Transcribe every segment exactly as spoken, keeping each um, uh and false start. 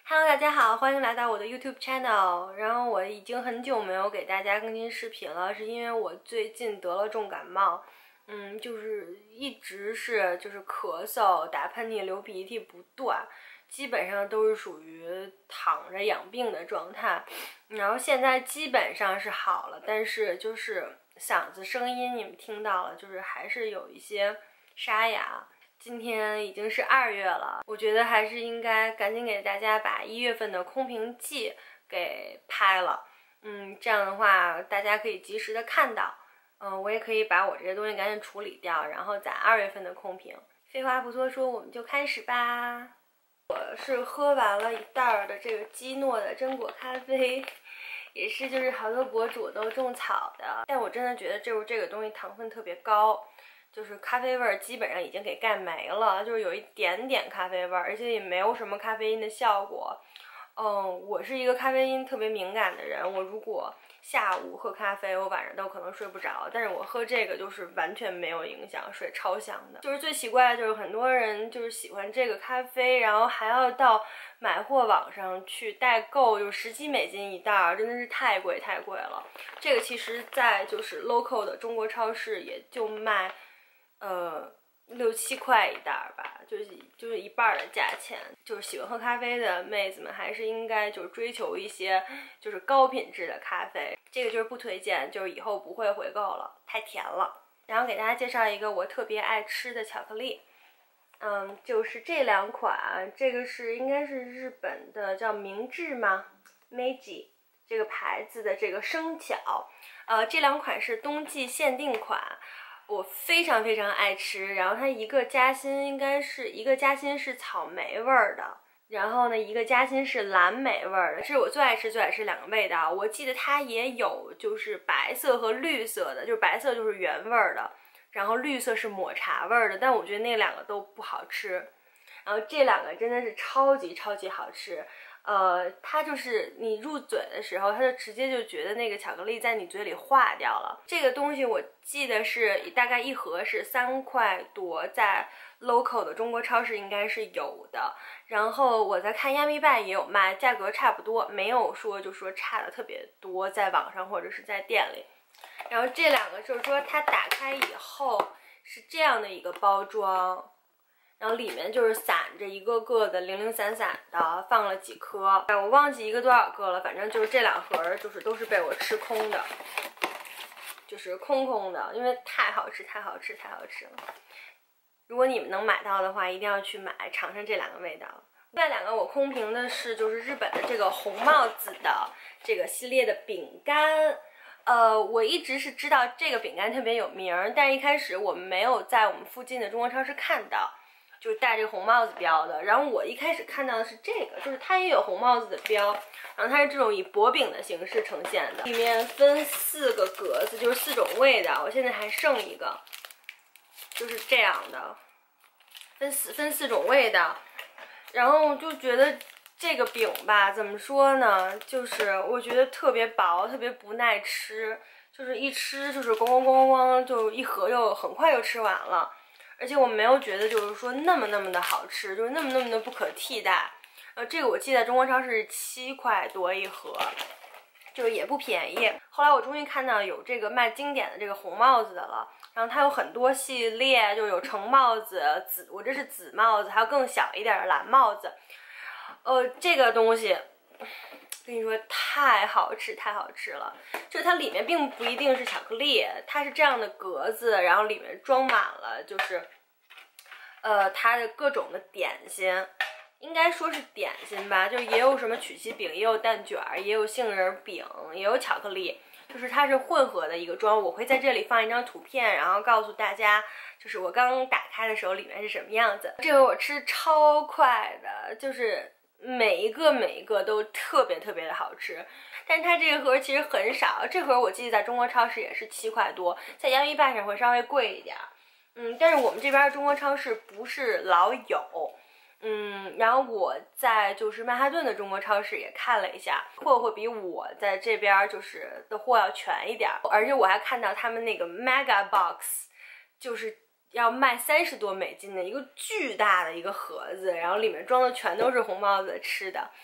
Hello， 大家好，欢迎来到我的 YouTube channel。然后我已经很久没有给大家更新视频了，是因为我最近得了重感冒，嗯，就是一直是就是咳嗽、打喷嚏、流鼻涕不断，基本上都是属于躺着养病的状态。然后现在基本上是好了，但是就是嗓子声音你们听到了，就是还是有一些沙哑。今天已经是二月了，我觉得还是应该赶紧给大家把一月份的空瓶记给拍了，嗯，这样的话大家可以及时的看到，嗯，我也可以把我这些东西赶紧处理掉，然后在二月份的空瓶。废话不多说，我们就开始吧。我是喝完了一袋的这个基诺的榛果咖啡，也是就是好多博主都种草的，但我真的觉得这这个东西糖分特别高。就是咖啡味儿基本上已经给盖没了，就是有一点点咖啡味儿，而且也没有什么咖啡因的效果。嗯，我是一个咖啡因特别敏感的人，我如果下午喝咖啡，我晚上都可能睡不着，但是我喝这个就是完全没有影响，睡超香的。就是最奇怪的就是很多人就是喜欢这个咖啡，然后还要到买货网上去代购，有十几美金一袋，真的是太贵太贵了。这个其实在就是 local 的中国超市也就卖呃，六七块一袋吧，就是就是一半的价钱。就是喜欢喝咖啡的妹子们，还是应该就是追求一些就是高品质的咖啡。这个就是不推荐，就是以后不会回购了，太甜了。然后给大家介绍一个我特别爱吃的巧克力，嗯，就是这两款，这个是应该是日本的叫明治吗 ？Meiji 这个牌子的这个生巧，呃，这两款是冬季限定款。我非常非常爱吃，然后它一个夹心应该是一个夹心是草莓味儿的，然后呢一个夹心是蓝莓味儿的，这是我最爱吃最爱吃两个味道。我记得它也有就是白色和绿色的，就是白色就是原味儿的，然后绿色是抹茶味儿的，但我觉得那两个都不好吃，然后这两个真的是超级超级好吃。呃，它就是你入嘴的时候，它就直接就觉得那个巧克力在你嘴里化掉了。这个东西我记得是大概一盒是三块多，在 local 的中国超市应该是有的。然后我在看亚米拜也有卖，价格差不多，没有说就说差的特别多，在网上或者是在店里。然后这两个就是说它打开以后是这样的一个包装。然后里面就是散着一个个的零零散散的，放了几颗，我忘记一个多少个了，反正就是这两盒就是都是被我吃空的，就是空空的，因为太好吃太好吃太好吃了。如果你们能买到的话，一定要去买，尝尝这两个味道。另外两个我空瓶的是就是日本的这个红帽子的这个系列的饼干。呃，我一直是知道这个饼干特别有名，但是一开始我们没有在我们附近的中国超市看到。就是带这个红帽子标的，然后我一开始看到的是这个，就是它也有红帽子的标，然后它是这种以薄饼的形式呈现的，里面分四个格子，就是四种味道，我现在还剩一个，就是这样的，分四分四种味道，然后就觉得这个饼吧，怎么说呢，就是我觉得特别薄，特别不耐吃，就是一吃就是咣咣咣咣咣，就一盒就很快就吃完了。而且我没有觉得就是说那么那么的好吃，就是那么那么的不可替代。呃，这个我记得中国超市是七块多一盒，就是也不便宜。后来我终于看到有这个卖经典的这个红帽子的了，然后它有很多系列，就有橙帽子、紫，我这是紫帽子，还有更小一点的蓝帽子。呃，这个东西。跟你说太好吃太好吃了，就是它里面并不一定是巧克力，它是这样的格子，然后里面装满了就是呃它的各种的点心，应该说是点心吧，就也有什么曲奇饼，也有蛋卷，也有杏仁饼，也有巧克力，就是它是混合的一个装。我会在这里放一张图片，然后告诉大家就是我刚打开的时候里面是什么样子。这个我吃超快的，就是每一个每一个都特别特别的好吃，但是它这个盒其实很少，这盒我记得在中国超市也是七块多，在亚米拜上会稍微贵一点，嗯，但是我们这边中国超市不是老有，嗯，然后我在就是曼哈顿的中国超市也看了一下，货会比我在这边就是的货要全一点，而且我还看到他们那个 Mega Box 就是要卖三十多美金的一个巨大的一个盒子，然后里面装的全都是红帽子吃的。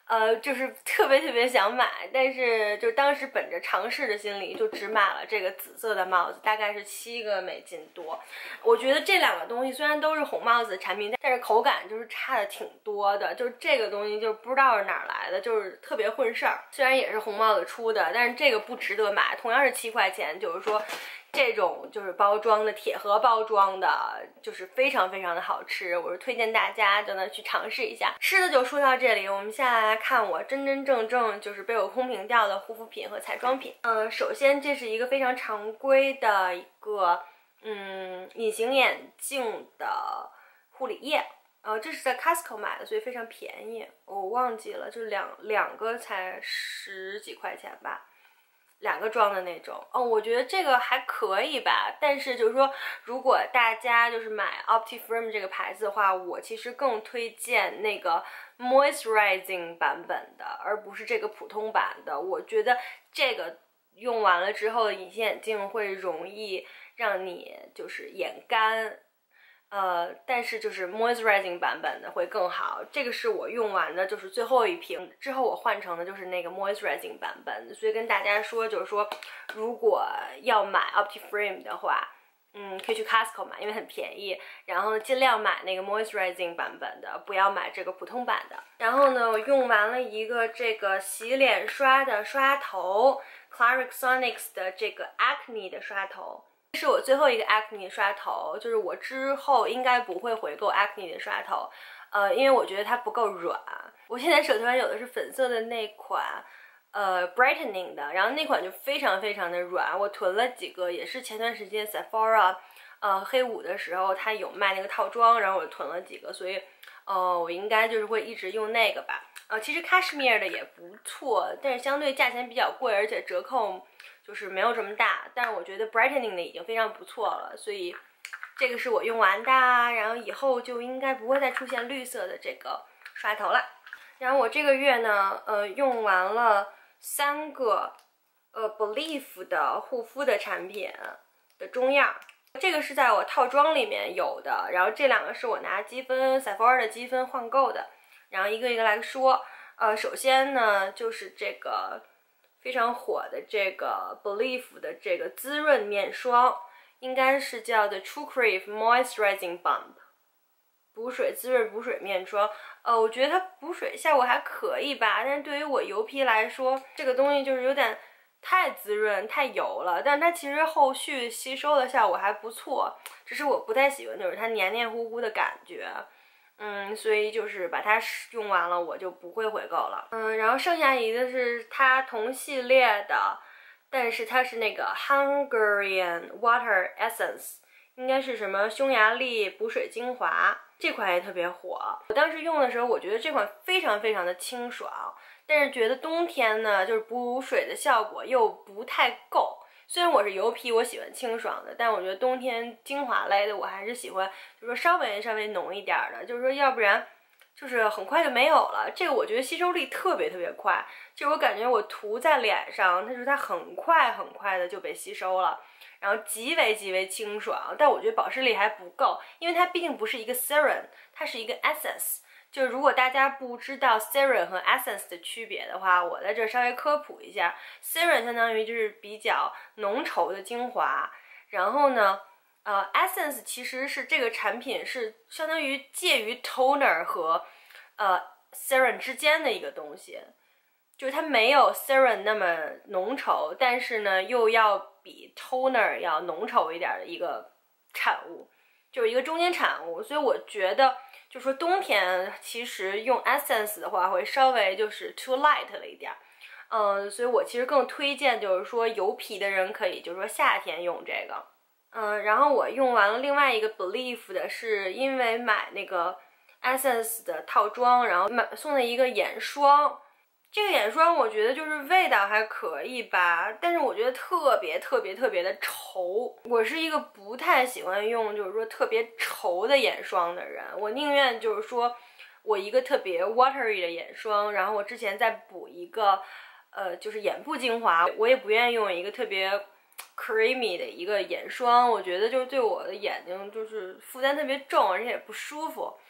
呃，就是特别特别想买，但是就当时本着尝试的心理，就只买了这个紫色的帽子，大概是七个美金多。我觉得这两个东西虽然都是红帽子的产品，但是口感就是差的挺多的。就是这个东西就不知道是哪儿来的，就是特别混事儿。虽然也是红帽子出的，但是这个不值得买。同样是七块钱，就是说。这种就是包装的铁盒包装的，就是非常非常的好吃，我是推荐大家真的去尝试一下。吃的就说到这里，我们下来看我真真正正就是被我空瓶掉的护肤品和彩妆品。嗯，首先这是一个非常常规的一个嗯隐形眼镜的护理液。呃，这是在 Costco 买的，所以非常便宜。我忘记了，就是两两个才十几块钱吧。两个装的那种哦，我觉得这个还可以吧，但是就是说，如果大家就是买 Optiframe 这个牌子的话，我其实更推荐那个 Moisturizing 版本的，而不是这个普通版的。我觉得这个用完了之后，隐形眼镜会容易让你就是眼干。呃，但是就是 moisturizing 版本的会更好。这个是我用完的，就是最后一瓶之后我换成的就是那个 moisturizing 版本。所以跟大家说，就是说，如果要买 Optiframe 的话，嗯，可以去 Costco 买，因为很便宜。然后尽量买那个 moisturizing 版本的，不要买这个普通版的。然后呢，我用完了一个这个洗脸刷的刷头 ，Clarisonic 的这个 Acne 的刷头。这是我最后一个 Acne 刷头，就是我之后应该不会回购 Acne 的刷头，呃，因为我觉得它不够软。我现在手头上有的是粉色的那款，呃 ，Brightening 的，然后那款就非常非常的软，我囤了几个，也是前段时间 Sephora， 呃，黑五的时候它有卖那个套装，然后我囤了几个，所以，呃，我应该就是会一直用那个吧。呃，其实 Cashmere 的也不错，但是相对价钱比较贵，而且折扣。就是没有这么大，但是我觉得 brightening 的已经非常不错了，所以这个是我用完的，然后以后就应该不会再出现绿色的这个刷头了。然后我这个月呢，呃，用完了三个呃 Belif 的护肤的产品的中样，这个是在我套装里面有的，然后这两个是我拿积分 Sephora 的积分换购的，然后一个一个来说，呃，首先呢就是这个。非常火的这个 Belif 的这个滋润面霜，应该是叫的 True Cream Moisturizing Balm， 补水滋润补水面霜。呃，我觉得它补水效果还可以吧，但是对于我油皮来说，这个东西就是有点太滋润太油了，但是它其实后续吸收的效果还不错，只是我不太喜欢就是它黏黏糊糊的感觉。嗯，所以就是把它用完了，我就不会回购了。嗯，然后剩下一个是它同系列的，但是它是那个 Hungarian Water Essence， 应该是什么匈牙利补水精华，这款也特别火。我当时用的时候，我觉得这款非常非常的清爽，但是觉得冬天呢，就是补水的效果又不太够。虽然我是油皮，我喜欢清爽的，但我觉得冬天精华类的我还是喜欢，就是说稍微稍微浓一点的，就是说要不然就是很快就没有了。这个我觉得吸收力特别特别快，就是我感觉我涂在脸上，它就是它很快很快的就被吸收了，然后极为极为清爽。但我觉得保湿力还不够，因为它毕竟不是一个 serum， 它是一个 essence。就是如果大家不知道 serum 和 essence 的区别的话，我在这稍微科普一下。serum 相当于就是比较浓稠的精华，然后呢，呃 essence 其实是这个产品是相当于介于 toner 和呃 serum 之间的一个东西，就是它没有 serum 那么浓稠，但是呢又要比 toner 要浓稠一点的一个产物，就是一个中间产物。所以我觉得就说冬天其实用 essence 的话会稍微就是 too light 了一点，嗯，所以我其实更推荐就是说油皮的人可以就是说夏天用这个。嗯，然后我用完了另外一个 Belif 的，是因为买那个 essence 的套装，然后买送了一个眼霜。这个眼霜我觉得就是味道还可以吧，但是我觉得特别特别特别的稠。我是一个不太喜欢用就是说特别稠的眼霜的人，我宁愿就是说我一个特别 watery 的眼霜，然后我之前再补一个呃就是眼部精华，我也不愿意用一个特别 creamy 的一个眼霜，我觉得就是对我的眼睛就是负担特别重，而且也不舒服。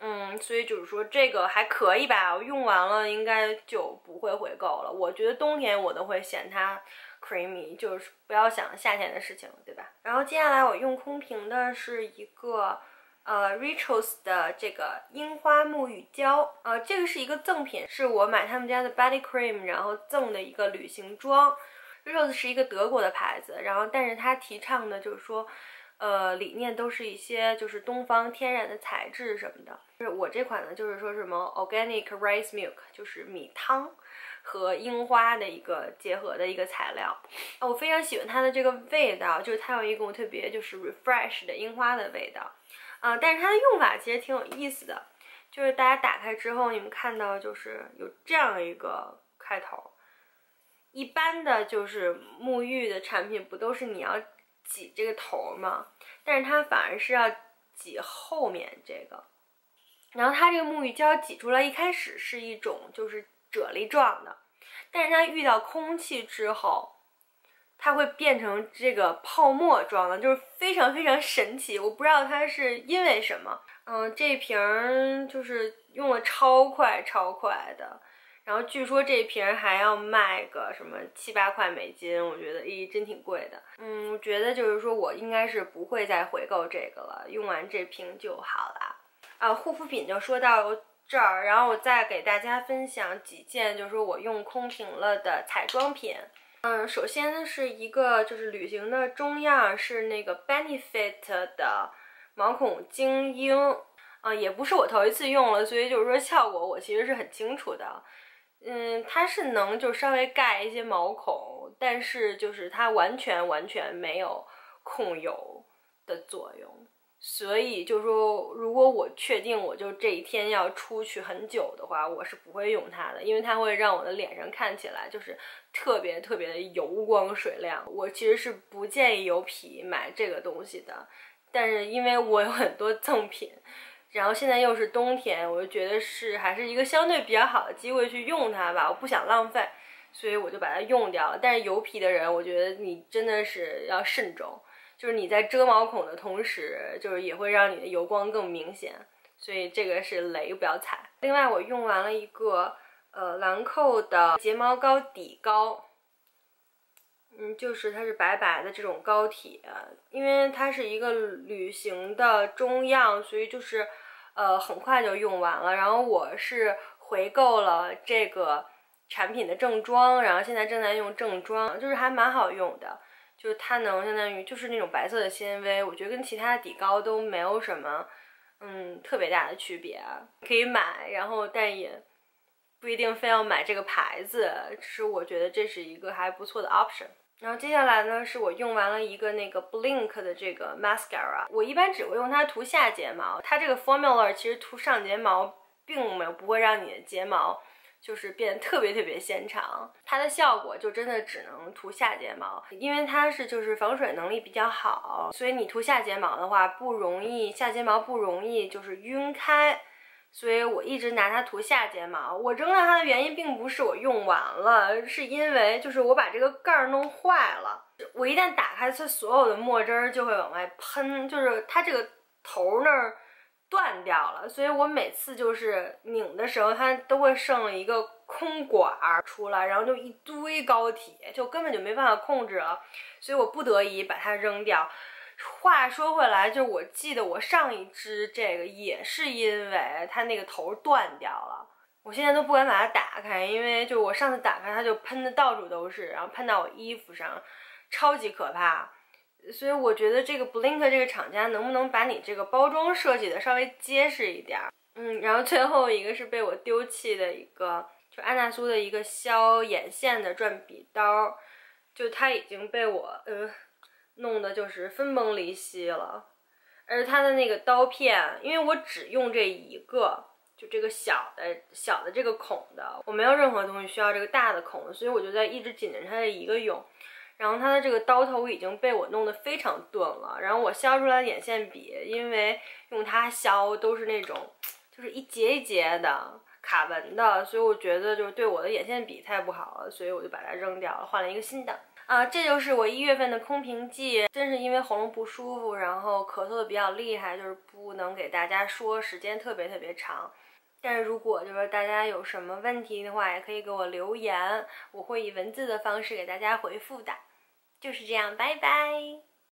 嗯，所以就是说这个还可以吧，我用完了应该就不会回购了。我觉得冬天我都会嫌它 creamy， 就是不要想夏天的事情，对吧？然后接下来我用空瓶的是一个呃 Rituals 的这个樱花沐浴胶，呃，这个是一个赠品，是我买他们家的 body cream 然后赠的一个旅行装。Rituals 是一个德国的牌子，然后但是它提倡的就是说。呃，理念都是一些就是东方天然的材质什么的。就是我这款呢，就是说什么 organic rice milk， 就是米汤和樱花的一个结合的一个材料。哦，我非常喜欢它的这个味道，就是它有一种特别就是 refresh 的樱花的味道。啊、呃，但是它的用法其实挺有意思的，就是大家打开之后，你们看到就是有这样一个开头。一般的就是沐浴的产品不都是你要挤这个头嘛，但是它反而是要挤后面这个，然后它这个沐浴胶挤出来一开始是一种就是啫喱状的，但是它遇到空气之后，它会变成这个泡沫状的，就是非常非常神奇。我不知道它是因为什么，嗯，这瓶就是用了超快超快的。然后据说这瓶还要卖个什么七八块美金，我觉得咦真挺贵的。嗯，我觉得就是说我应该是不会再回购这个了，用完这瓶就好了。啊，护肤品就说到这儿，然后我再给大家分享几件就是说我用空瓶了的彩妆品。嗯，首先呢是一个就是旅行的中样，是那个 Benefit 的毛孔精英，啊，也不是我头一次用了，所以就是说效果我其实是很清楚的。嗯，它是能就稍微盖一些毛孔，但是就是它完全完全没有控油的作用，所以就是说，如果我确定我就这一天要出去很久的话，我是不会用它的，因为它会让我的脸上看起来就是特别特别的油光水亮。我其实是不建议油皮买这个东西的，但是因为我有很多赠品。然后现在又是冬天，我就觉得是还是一个相对比较好的机会去用它吧，我不想浪费，所以我就把它用掉了。但是油皮的人，我觉得你真的是要慎重，就是你在遮毛孔的同时，就是也会让你的油光更明显，所以这个是雷，不要踩。另外，我用完了一个呃兰蔻的睫毛膏底膏。嗯，就是它是白白的这种膏体，因为它是一个旅行的中样，所以就是呃很快就用完了。然后我是回购了这个产品的正装，然后现在正在用正装，就是还蛮好用的，就是它能相当于就是那种白色的纤维，我觉得跟其他的底膏都没有什么嗯特别大的区别，可以买，然后但也不一定非要买这个牌子，只是我觉得这是一个还不错的 option。然后接下来呢，是我用完了一个那个 Blink 的这个 mascara， 我一般只会用它涂下睫毛，它这个 formula 其实涂上睫毛并没有不会让你的睫毛就是变得特别特别纤长，它的效果就真的只能涂下睫毛，因为它是就是防水能力比较好，所以你涂下睫毛的话不容易下睫毛不容易就是晕开。所以我一直拿它涂下睫毛，我扔掉它的原因并不是我用完了，是因为就是我把这个盖儿弄坏了，我一旦打开它，所有的墨汁儿就会往外喷，就是它这个头那儿断掉了，所以我每次就是拧的时候，它都会剩一个空管儿出来，然后就一堆膏体，就根本就没办法控制了，所以我不得已把它扔掉。话说回来，就我记得我上一支这个也是因为它那个头断掉了，我现在都不敢把它打开，因为就我上次打开它就喷的到处都是，然后喷到我衣服上，超级可怕。所以我觉得这个 Blink 这个厂家能不能把你这个包装设计的稍微结实一点。嗯，然后最后一个是被我丢弃的一个，就安娜苏的一个削眼线的转笔刀，就它已经被我呃弄得就是分崩离析了，而它的那个刀片，因为我只用这一个，就这个小的小的这个孔的，我没有任何东西需要这个大的孔，所以我就在一直紧着它的一个用。然后它的这个刀头已经被我弄得非常钝了，然后我削出来的眼线笔，因为用它削都是那种就是一节一节的卡纹的，所以我觉得就是对我的眼线笔太不好了，所以我就把它扔掉了，换了一个新的。 啊，这就是我一月份的空瓶记，真是因为喉咙不舒服，然后咳嗽的比较厉害，就是不能给大家说时间特别特别长。但是如果就是大家有什么问题的话，也可以给我留言，我会以文字的方式给大家回复的。就是这样，拜拜。